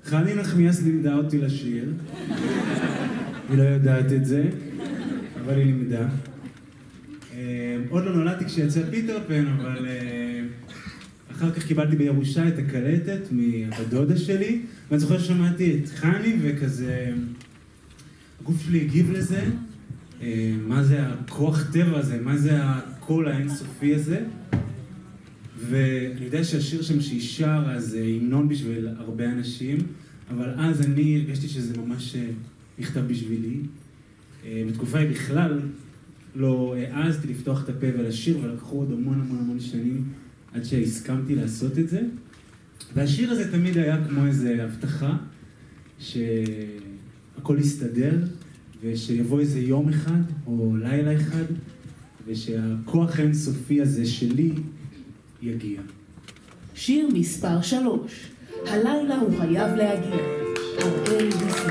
חני נחמיאס לימדה אותי לשיר. היא לא יודעת את זה, אבל היא לימדה. עוד לא נולדתי כשיצא פיטר פן, אבל אחר כך קיבלתי בירושה את הקלטת מהדודה שלי, ואני זוכר ששמעתי את חני וכזה, הגוף שלי הגיב לזה, מה זה הכוח טבע הזה, מה זה הקול האינסופי הזה, ואני יודע שהשיר שם שהיא שרה זה המנון בשביל הרבה אנשים, אבל אז אני הרגשתי שזה ממש נכתב בשבילי. בתקופה היא בכלל לא העזתי לפתוח את הפה ולשיר, ולקחו עוד המון שנים עד שהסכמתי לעשות את זה. והשיר הזה תמיד היה כמו איזו הבטחה שהכל יסתדר, ושיבוא איזה יום אחד או לילה אחד, ושהכוח האינסופי הזה שלי יגיע. שיר מספר 3, הלילה הוא חייב להגיע, הראל ניסים.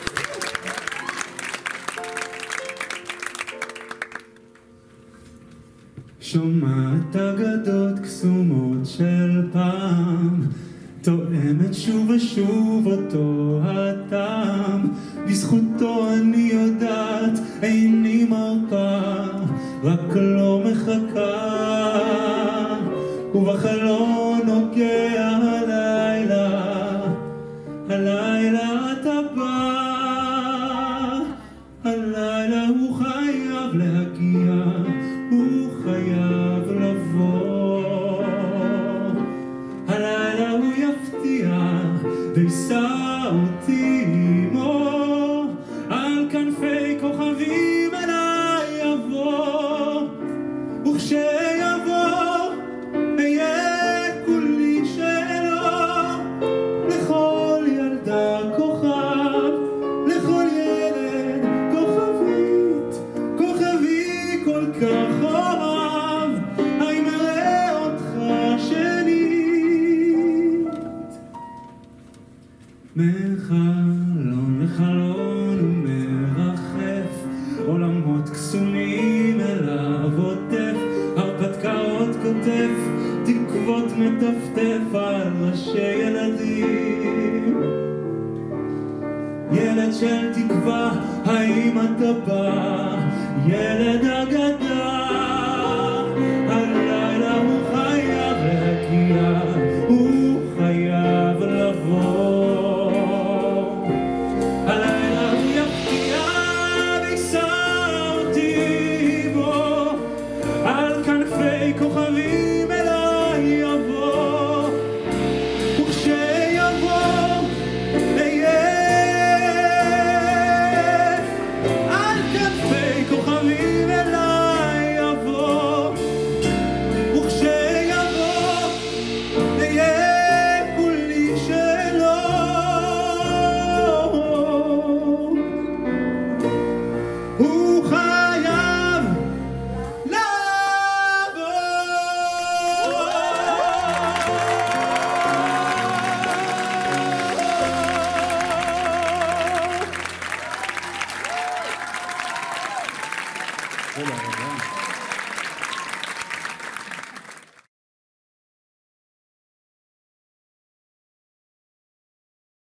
שומעת אגדות קסומות של פעם, תואמת שוב ושוב אותו הטעם, בזכותו אני יודעת איני מרפה, רק לא מחכה, ובחלון נוגע הלילה, הלילה אתה בא, הלילה הוא חייב להגיע, הוא חייב לבוא, הלילה הוא יפתיע וישא אותי עמו, על כנפי כוכבים אליי יבוא, וכשיבוא אהיה כולי שלו, לכל ילדה כוכב, לכל ילד כוכבית, כוכבי כל כך אוהב, האם אראה אותך שנית. מחלון לחלון ומרחף, עולמות קסומים אליו עוטף, הרפתקאות כותף, תקוות מטפטף על ראשי ילדים. ילד של תקווה, האם אתה בא? ילד אגדה, הלילה הוא חייב להגיע, הוא חייב לבוא, הלילה הוא יפתיע וישא אותי בו, על כנפי כוכבים אליי יבוא, וכשיבוא אהיה על כנפי כוכבים אליי יבוא, וכשיבוא אהיה כולי שלו, הוא חייב לבוא. תודה רבה.